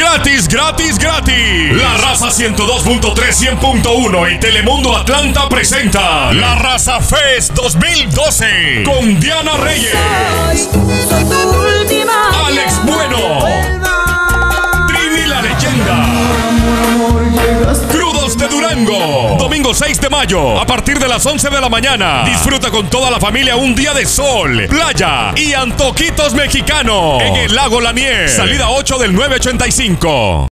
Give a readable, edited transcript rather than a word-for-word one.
gratis, gratis, gratis. La Raza 102.3, 100.1 y Telemundo Atlanta presenta La Raza Fest 2012 con Diana Reyes, soy tu última. Alex Bueno, Trini la Leyenda, Crudos de Durango. Domingo 6 de mayo, a partir de las 11 de la mañana. Disfruta con toda la familia un día de sol, playa y antojitos mexicanos en el Lago Lanier. Salida 8 del 985.